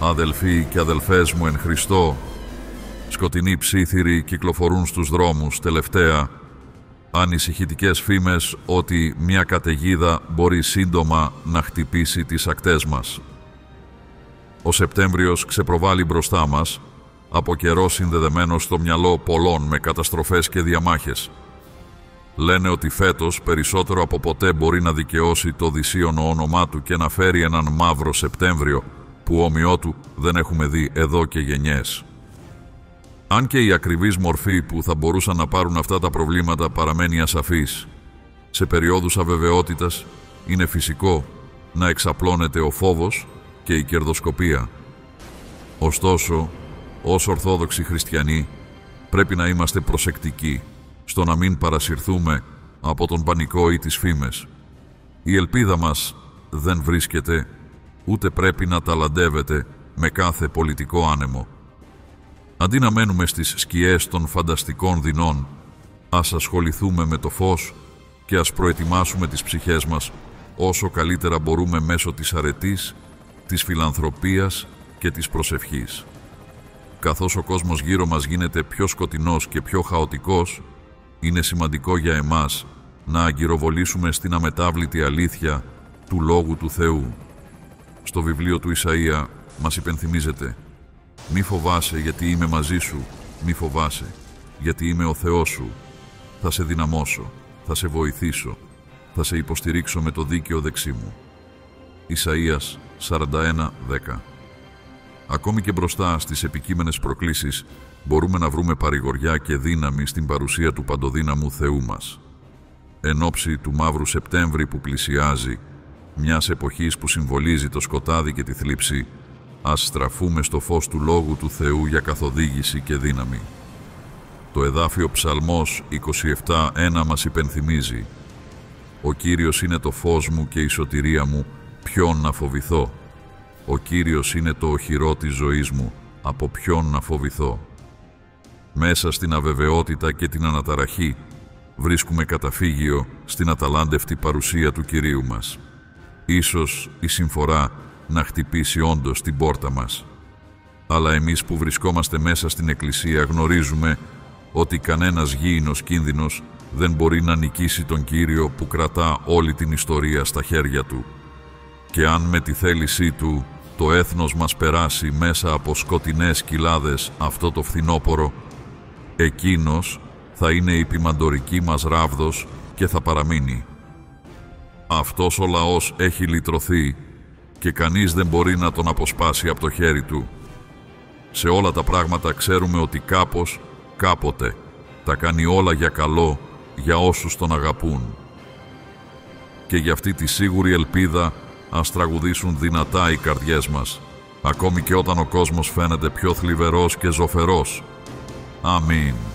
Αδελφοί και αδελφές μου εν Χριστώ, σκοτεινοί ψίθυροι κυκλοφορούν στους δρόμους τελευταία, ανησυχητικές φήμες ότι μια καταιγίδα μπορεί σύντομα να χτυπήσει τις ακτές μας. Ο Σεπτέμβριος ξεπροβάλλει μπροστά μας, από καιρό συνδεδεμένος στο μυαλό πολλών με καταστροφές και διαμάχες. Λένε ότι φέτος περισσότερο από ποτέ μπορεί να δικαιώσει το δυσίωνο όνομά του και να φέρει έναν μαύρο Σεπτέμβριο που όμοιό του δεν έχουμε δει εδώ και γενιές. Αν και η ακριβής μορφή που θα μπορούσαν να πάρουν αυτά τα προβλήματα παραμένει ασαφής, σε περιόδους αβεβαιότητας είναι φυσικό να εξαπλώνεται ο φόβος και η κερδοσκοπία. Ωστόσο, ως Ορθόδοξοι Χριστιανοί, πρέπει να είμαστε προσεκτικοί στο να μην παρασυρθούμε από τον πανικό ή τις φήμες. Η ελπίδα μας δεν βρίσκεται, ούτε πρέπει να ταλαντεύεται με κάθε πολιτικό άνεμο. Αντί να μένουμε στις σκιές των φανταστικών δεινών, ας ασχοληθούμε με το φως και ας προετοιμάσουμε τις ψυχές μας όσο καλύτερα μπορούμε μέσω της αρετής, της φιλανθρωπίας και της προσευχής. Καθώς ο κόσμος γύρω μας γίνεται πιο σκοτεινός και πιο χαοτικός, είναι σημαντικό για εμάς να αγκυροβολήσουμε στην αμετάβλητη αλήθεια του Λόγου του Θεού. Στο βιβλίο του Ισαΐα μας υπενθυμίζεται: «Μη φοβάσαι γιατί είμαι μαζί σου, μη φοβάσαι, γιατί είμαι ο Θεός σου. Θα σε δυναμώσω, θα σε βοηθήσω, θα σε υποστηρίξω με το δίκαιο δεξί μου». Ισαΐας 41:10. Ακόμη και μπροστά στις επικείμενες προκλήσεις μπορούμε να βρούμε παρηγοριά και δύναμη στην παρουσία του παντοδύναμου Θεού μας. Εν ώψη του μαύρου Σεπτέμβρη που πλησιάζει, μιας εποχής που συμβολίζει το σκοτάδι και τη θλίψη, ας στραφούμε στο φως του Λόγου του Θεού για καθοδήγηση και δύναμη. Το εδάφιο Ψαλμός 27:1 μας υπενθυμίζει: «Ο Κύριος είναι το φως μου και η σωτηρία μου, ποιον να φοβηθώ. Ο Κύριος είναι το οχυρό της ζωής μου, από ποιον να φοβηθώ». Μέσα στην αβεβαιότητα και την αναταραχή βρίσκουμε καταφύγιο στην αταλάντευτη παρουσία του Κυρίου μας. Ίσως η συμφορά να χτυπήσει όντως την πόρτα μας. Αλλά εμείς που βρισκόμαστε μέσα στην Εκκλησία γνωρίζουμε ότι κανένας γήινος κίνδυνος δεν μπορεί να νικήσει τον Κύριο που κρατά όλη την ιστορία στα χέρια του. Και αν με τη θέλησή του το έθνος μας περάσει μέσα από σκοτεινές κοιλάδες αυτό το φθινόπωρο, εκείνος θα είναι η ποιμαντορική μας ράβδος και θα παραμείνει. Αυτός ο λαός έχει λυτρωθεί και κανείς δεν μπορεί να τον αποσπάσει από το χέρι του. Σε όλα τα πράγματα ξέρουμε ότι κάπως, κάποτε, τα κάνει όλα για καλό για όσους τον αγαπούν. Και για αυτή τη σίγουρη ελπίδα ας τραγουδήσουν δυνατά οι καρδιές μας, ακόμη και όταν ο κόσμος φαίνεται πιο θλιβερός και ζωφερός. Αμήν.